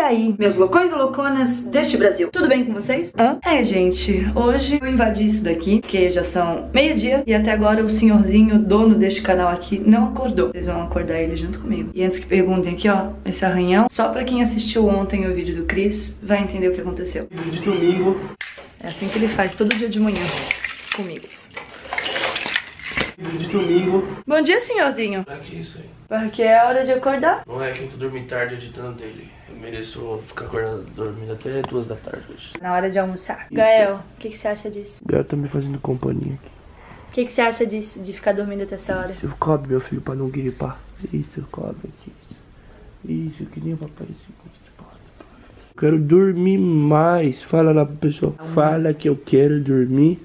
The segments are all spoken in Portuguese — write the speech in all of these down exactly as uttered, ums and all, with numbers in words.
aí, meus loucões e louconas deste Brasil? Tudo bem com vocês? Hã? É, gente, hoje eu invadi isso daqui, porque já são meio-dia e até agora o senhorzinho, dono deste canal aqui, não acordou. Vocês vão acordar ele junto comigo. E antes que perguntem aqui, ó, esse arranhão, só pra quem assistiu ontem o vídeo do Chris, vai entender o que aconteceu. Vídeo de domingo. É assim que ele faz todo dia de manhã comigo. Vídeo de domingo. Bom dia, senhorzinho. Pra que isso aí? Porque é hora de acordar. Não é que eu vou dormir tarde editando dele. Eu mereço ficar acordando, dormindo até duas da tarde hoje. Na hora de almoçar. Gael, o que, que você acha disso? Gael tá me fazendo companhia aqui. O que, que você acha disso, de ficar dormindo até essa hora? Isso, cobre meu filho pra não gripar. Isso, cobre aqui. Isso, que nem o papai. Quero dormir mais. Fala lá pro pessoal. Fala que eu quero dormir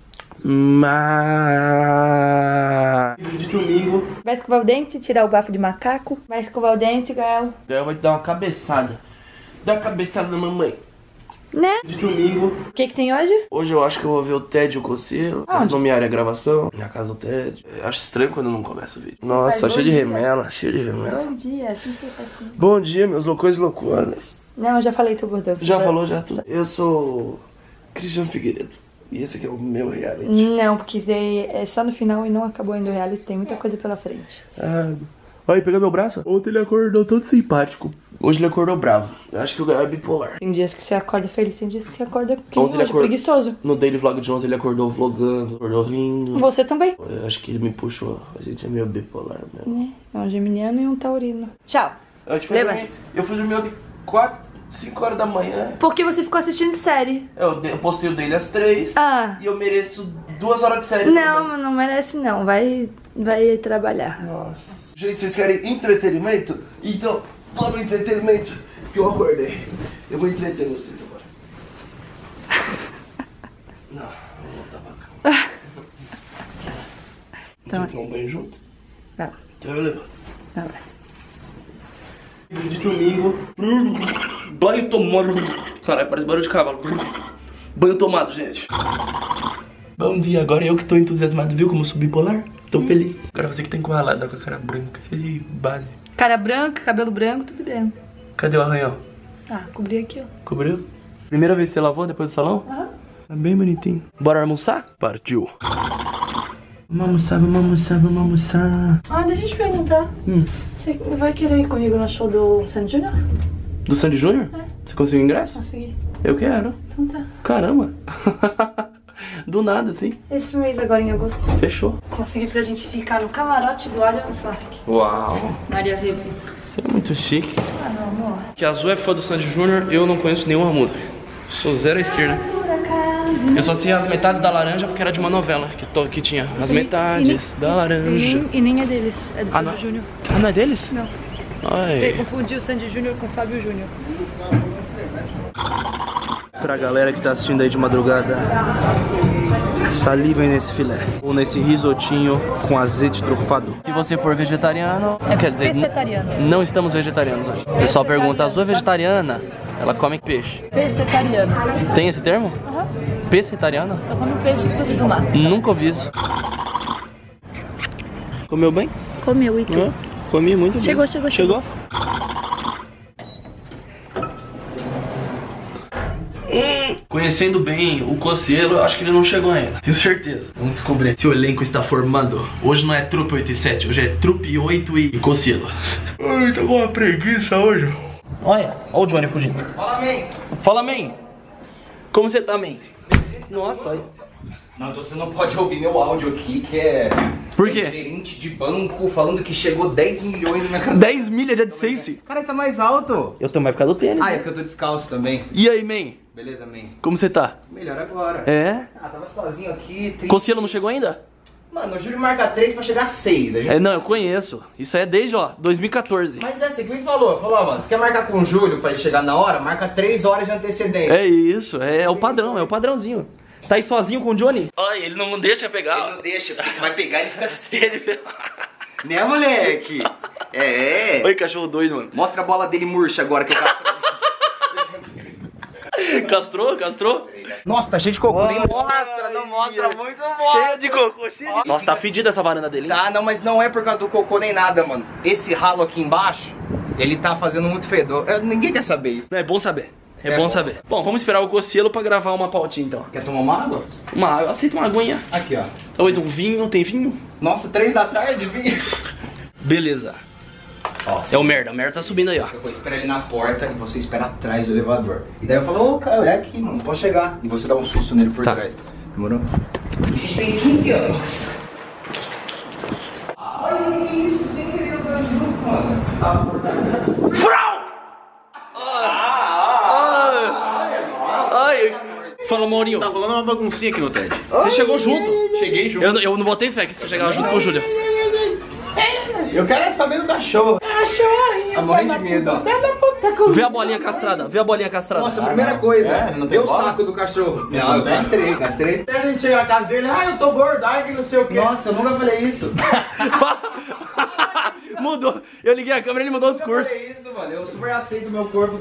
mais. Vídeo de domingo. Vai escovar o dente, tirar o bafo de macaco. Vai escovar o dente, Gael. Gael vai te dar uma cabeçada. Dá uma cabeçada na mamãe. Né? De domingo. O que que tem hoje? Hoje eu acho que eu vou ver o Ted e o Coceiro. Vocês não me área gravação. Minha casa do Ted. Eu acho estranho quando eu não começo o vídeo. Nossa, cheio de remela, cheio de remela. Bom dia, assim você faz comigo. Bom dia, meus loucões e louconas. Não, eu já falei teu bordão. Já falou, já tudo. Eu sou Cristiano Figueiredo. E esse aqui é o meu reality. Não, porque isso daí é só no final e não acabou ainda o reality. Tem muita coisa pela frente. Ah, olha aí, pega meu braço. Ontem ele acordou todo simpático. Hoje ele acordou bravo. Eu acho que o Gael é bipolar. Tem dias que você acorda feliz, tem dias que você acorda que Ontem ele hoje, acordou preguiçoso. No daily vlog de ontem ele acordou vlogando, acordou rindo. Você também. Eu acho que ele me puxou. A gente é meio bipolar mesmo. É, é um geminiano e um taurino. Tchau. Eu, fui Leva. dormir, eu fui dormir ontem quatro, cinco horas da manhã. Porque você ficou assistindo série. Eu, de- eu postei o dele às três. Ah. E eu mereço duas horas de série. Não, não merece não. Vai, vai trabalhar. Nossa. Gente, vocês querem entretenimento? Então, toma entretenimento que eu acordei. Eu vou entreter vocês agora. Não, eu vou voltar pra cama. Então, Vamos tomar um banho junto? Tá. Então eu levanto. Tá, vai. Vídeo de domingo. Banho tomado. Caralho, parece barulho de cavalo. Banho tomado, gente. Bom dia, agora eu que tô entusiasmado, viu como eu sou bipolar? Tô feliz. Agora você que tá encurralada com a cara branca, cheia de base. Cara branca, cabelo branco, tudo branco. Cadê o arranhão? Ah, cobri aqui, ó. Cobriu? Primeira vez que você lavou depois do salão? Aham. Tá bem bonitinho. Bora almoçar? Partiu. Vamos almoçar, vamos almoçar, vamos almoçar. Ah, deixa eu te perguntar. Hum. Você vai querer ir comigo no show do Sandy Júnior? Do Sandy Júnior? É. Você conseguiu ingresso? Consegui. Eu quero. Então tá. Caramba. Do nada, assim. Esse mês agora em agosto. Fechou. Consegui pra gente ficar no camarote do Allianz Parque. Uau. Maria Zebra. Você é muito chique. Ah, não, amor. Que a Azul é fã do Sandy Júnior, eu não conheço nenhuma música. Sou zero à esquerda. Eu só sei as metades da laranja porque era de uma novela que, to, que tinha. As E- metades e nem- da laranja. E nem, e nem é deles, é do Ah, Fábio não? Júnior. Ah, não é deles? Não. Ai. Você confundiu o Sandy Júnior com o Fábio Júnior. Pra galera que tá assistindo aí de madrugada, salivem nesse filé. Ou nesse risotinho com azeite trufado. Se você for vegetariano, É quer dizer, pescetariano. n- não estamos vegetarianos hoje. O pessoal pergunta, a Azul é vegetariana? Ela come peixe. Pescetariano. Tem esse termo? Aham. Pescetariana? Só come peixe e frutos do mar. Nunca ouvi isso. Comeu bem? Comeu e Hã? Comi muito bem. Chegou, chegou, Chegou? Conhecendo bem o Coceiro, eu acho que ele não chegou ainda. Tenho certeza. Vamos descobrir se o elenco está formando. Hoje não é Trupe oito e sete, hoje é Trupe oito e Coceiro. Ai, tá com uma preguiça hoje. Olha, olha o Johnny fugindo. Fala, man. Fala, man. Como você tá, man? Nossa, olha. Não, você não pode ouvir meu áudio aqui, que é... Por quê? é gerente de banco falando que chegou dez milhões na minha conta. dez milhas de AdSense? Cara, você tá mais alto. Eu também por causa do tênis. Ah, é porque eu tô descalço também. E aí, man? Beleza, man? Como você tá? Melhor agora. É? Ah, tava sozinho aqui. triste. Coceiro não chegou ainda? Mano, o Júlio marca três pra chegar a seis. A gente É, não, eu sabe. conheço. Isso aí é desde, ó, dois mil e quatorze. Mas é, você que me falou. Falou, ó, mano, você quer marcar com o Júlio pra ele chegar na hora? Marca três horas de antecedência. É isso, é, é o padrão, é o padrãozinho. Tá aí sozinho com o Johnny? Olha, ele não deixa pegar. Ele não deixa, porque você vai pegar e ele fica assim. Ele... Né, moleque? É. Oi, cachorro doido, mano. Mostra a bola dele murcha agora que eu quero. Castrou, castrou? Nossa, tá cheio de cocô. Nem Olha mostra, não aí. mostra. Muito bom. Cheia de cocô, cheia de... Nossa, tá fedida essa varanda dele, hein? Tá, não, mas não é por causa do cocô nem nada, mano. Esse ralo aqui embaixo Ele tá fazendo muito fedor. É, ninguém quer saber isso. É bom saber. É, É bom bom saber. Bom, vamos esperar o Cossielo pra gravar uma pautinha então. Quer tomar uma água? Uma água, aceita uma aguinha. Aqui, ó. Talvez um vinho, tem vinho? Nossa, três da tarde, vinho. Beleza. Ó, É o merda, o merda tá subindo aí, ó. eu vou esperar ele na porta e você espera atrás do elevador. E daí eu falo, ô, cara, é aqui, mano, pode chegar. E você dá um susto nele por Tá. trás. Demorou? A gente tem quinze anos. Olha isso, sem querer usar junto, mano. Frau! Ai! Fala, Maurinho. Tá rolando uma baguncinha aqui no Ted. Você chegou junto? Cheguei junto. Eu, eu não botei fé que você chegava junto com o Júlio. Eu quero é saber do cachorro. Cachorro! Tá morrendo de medo, ó. Vê a bolinha castrada, vê a bolinha castrada. Nossa, a primeira coisa, É, não tem dê o bola? saco do cachorro. Não, eu castrei, castrei. Até a gente chega na casa dele, ah, eu tô gordo, ai, que não sei o que. Nossa, eu nunca falei isso. Mudou. Eu liguei a câmera e ele mudou o Eu discurso. falei isso, mano. Eu super aceito o meu corpo.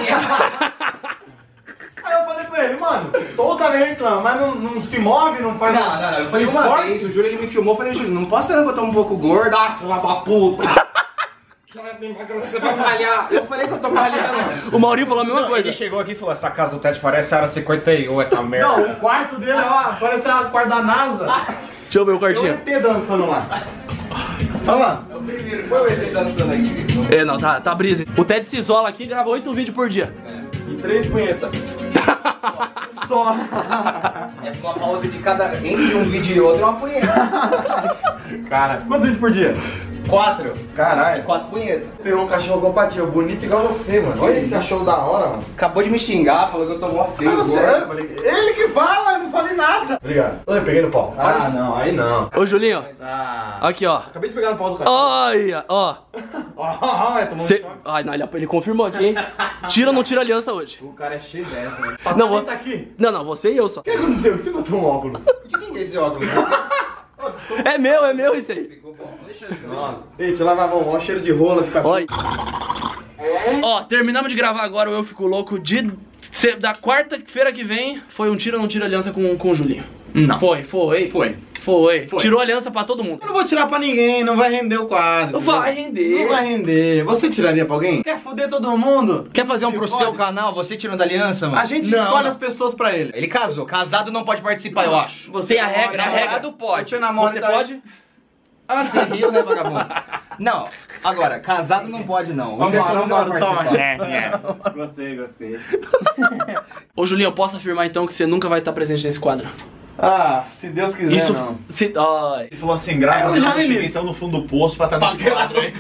Aí eu falei pra ele, mano, toda vez reclama, mas não, não se move, não faz Não, não, não, eu falei uma esporte. vez, o Júlio ele me filmou, eu falei, Júlio, não posta não que eu tô um pouco gordo, ah, filha da puta. Você vai malhar. Eu falei que eu tô malhando. O Maurinho falou a mesma coisa. Ele chegou aqui e falou, essa casa do Ted parece a área cinquenta e um, essa merda. Não, o quarto dele, ó, parece a quarto da NASA. Deixa eu ver o Tem um quartinho. E T dançando lá. Olha lá. É o primeiro, foi o E T dançando aqui. É, não, tá, tá brisa. O Ted se isola aqui e grava oito vídeos por dia. E três punhetas. Só. É uma pausa de cada, entre um vídeo e outro, uma punheta. Cara, quantos vídeos por dia? Quatro. Caralho. Quatro punhetas. Pegou um cachorro compatível, bonito igual você, mano. Olha que cachorro da hora, mano. Acabou de me xingar, falou que eu tô mó feio. Ah, você, gordo. eu falei, ele que fala, eu não falei nada. Obrigado. Eu peguei no pau. Ah, Parece- não, aí não. Ô, Julinho, Ah. aqui, ó. Acabei de pegar no pau do cachorro. Olha, ó. Ah, é, tomou um Cê... choque. Ai, não, ele, ele confirmou aqui, hein? Tira ou não tira aliança hoje? O cara é cheio dessa, né? Não, vou- Quem tá aqui? Não, não, você e eu só. O que aconteceu? Você botou um óculos? De quem que é esse óculos? É meu, é meu isso aí. Ficou bom. Deixa eu... Nossa. Ei, deixa eu lavar a mão. Ó, cheiro de rola de cachorro. Olha. Ó, terminamos de gravar agora o Eu Fico Louco de... cê- Da quarta-feira que vem, foi um tira ou não tira aliança com, com o Julinho. Não. Foi, foi. Foi. Foi. Foi. Tirou aliança pra todo mundo. Eu não vou tirar pra ninguém, não vai render o quadro. Vai entendeu? render. Não vai render. Você tiraria pra alguém? Quer foder todo mundo? Quer fazer um Se pro pode? seu canal, você tirando a aliança, mano? A gente Não, escolhe não. as pessoas pra ele. Ele casou. Casado não pode participar, eu acho. Você Tem a namora, regra, a namora, regra. Namorado pode. Você namora Você e tá- pode? Ah, você riu, né, vagabundo? Não, agora, casado não pode, não. O Vamos Whindersson lá, não vamos pode lá, só participar. uma. Gostei, gostei. Ô, Julinho, eu posso afirmar então que você nunca vai estar presente nesse quadro. Ah, se Deus quiser, Isso. não. Se... Ai. Ele falou assim, graças Eu a Deus já eu nunca vi cheguei nisso. tão no fundo do poço pra estar nesse quadro aí.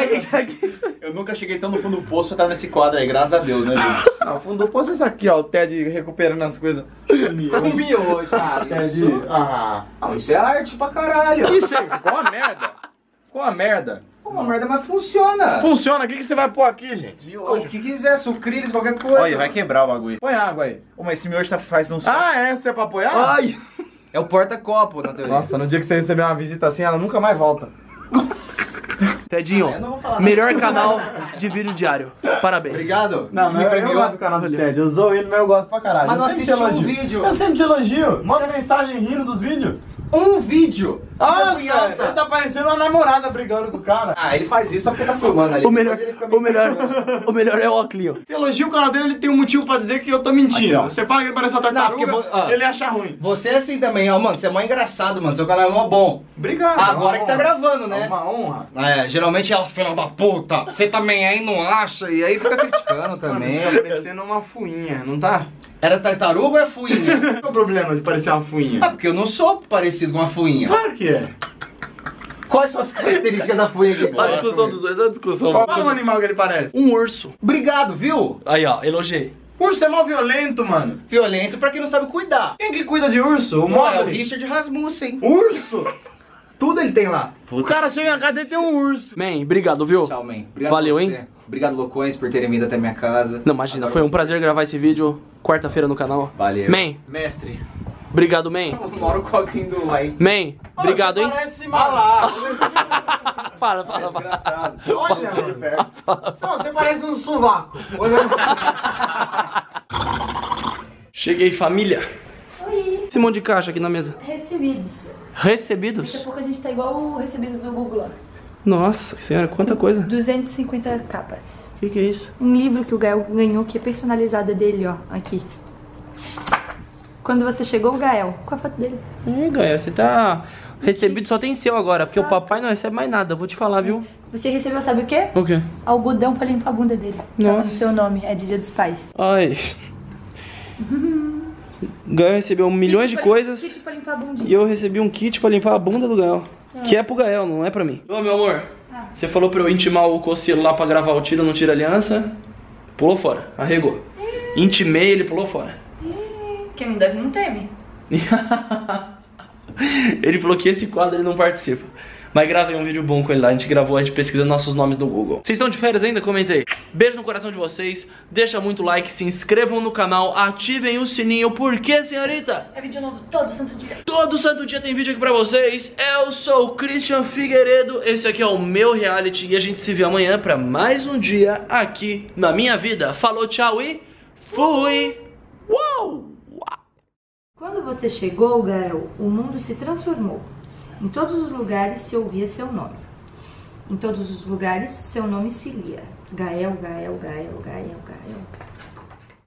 Eu nunca cheguei tão no fundo do poço pra estar nesse quadro aí, graças a Deus, né, gente? Ah, o fundo do poço é isso aqui, ó. O Ted recuperando as coisas. Um miojo, cara. Ted. Isso... Ah. Não, isso é arte pra caralho. Isso aí, ficou uma merda. Ficou uma merda. Pô, uma merda, mas funciona. Funciona, o que, que você vai pôr aqui, gente? O que quiser, sucrilhos, qualquer coisa. Olha, vai quebrar o bagulho. Põe água aí. Ô, mas esse miojo tá, faz uns... Ah, essa é pra apoiar? Ai. É o porta-copo, na teoria. Nossa, no dia que você receber uma visita assim, ela nunca mais volta. Tedinho, Ah, eu não vou falar melhor canal de vídeo diário. Parabéns. Obrigado. Não, Me mas eu, eu premiou. gosto do canal do Ted. Eu usou ele, mas eu gosto pra caralho. Mas eu não sempre te assistiu um elogio. vídeo. Eu sempre te elogio. Manda Você- mensagem rindo dos vídeos. Um vídeo. Nossa, Fica punheta. ele tá parecendo uma namorada brigando com o cara. Ah, ele faz isso só porque tá filmando ali. O melhor, Depois ele fica o melhor, o melhor é o Oclinho. Se elogia o canal dele, ele tem um motivo pra dizer que eu tô mentindo. Aqui, ó. Você fala que ele parece uma tartaruga, Não, porque vo- ah. ele acha ruim. Você é assim também, ó, mano. Você é mó engraçado, mano. Seu canal é mó bom. Obrigado. Agora é que uma tá honra. gravando, É né? uma honra. É, geralmente ela, filha da puta. Você também aí não acha? E aí fica criticando Mano, também. você tá parecendo uma fuinha, não tá? Era tartaruga ou é fuinha? Qual é o problema de parecer uma fuinha? Ah, porque eu não sou parecido com uma fuinha. Claro que é. Quais são as características da fuinha que Olha a gosta? discussão dos dois, olha a discussão. Qual é o animal que ele parece? Um urso. Obrigado, viu? Aí, ó, elogiei. Urso é mal violento, mano. Violento pra quem não sabe cuidar. Quem que cuida de urso? O Não, é o Mogli. Richard Rasmussen. Urso? Tudo ele tem lá. O cara chega na casa dele e tem um urso. Man, obrigado, viu? Tchau, man. Obrigado Valeu, você. hein? Obrigado, loucões, por terem vindo até minha casa. Não, imagina, Adoro foi um você. prazer gravar esse vídeo. Quarta-feira no canal. Valeu. Man, Mestre. obrigado, man. Moro com alguém do like. Man, obrigado, Você hein? parece malado. Fala, fala, fala. Engraçado. Olha, mano. Não, você parece um sovaco. Cheguei, família. Oi, Esse monte de caixa aqui na mesa. recebidos. Daqui a Recebidos? pouco a gente tá igual o recebidos do Google Glass. Nossa senhora, quanta coisa. duzentas e cinquenta capas. O que, que é isso? Um livro que o Gael ganhou, que é personalizado dele, ó, aqui. Quando você chegou, o Gael, com a foto dele. É, Gael, você tá... Recebido só tem seu agora, porque só. O papai não recebe mais nada, vou te falar, viu? Você recebeu, sabe o quê? O quê? Algodão pra limpar a bunda dele. Nossa. Tá no seu nome, é de Dia dos Pais. Ai. O Gael recebeu milhões kit de coisas. Kit pra limpar a bundinha. E eu recebi um kit pra limpar a bunda do Gael. Ah. Que é pro Gael, não é pra mim. Ô, meu amor, ah. Você falou pra eu intimar o Cocilo lá pra gravar o Tira ou Não Tira Aliança. Pulou fora, arregou. Intimei, ele pulou fora. Quem não deve não teme. Ele falou que esse quadro ele não participa. Mas gravei um vídeo bom com ele lá. A gente gravou, a gente pesquisa nossos nomes no Google. Vocês estão de férias ainda? Comentei. Beijo no coração de vocês. Deixa muito like, se inscrevam no canal, ativem o sininho. Por quê, senhorita? É vídeo novo todo santo dia. Todo santo dia tem vídeo aqui pra vocês. Eu sou o Christian Figueiredo. Esse aqui é o meu reality. E a gente se vê amanhã pra mais um dia aqui na minha vida. Falou, tchau e fui! Uau! Quando você chegou, Gael, o mundo se transformou. Em todos os lugares se ouvia seu nome. Em todos os lugares seu nome se lia. Gael, Gael, Gael, Gael, Gael.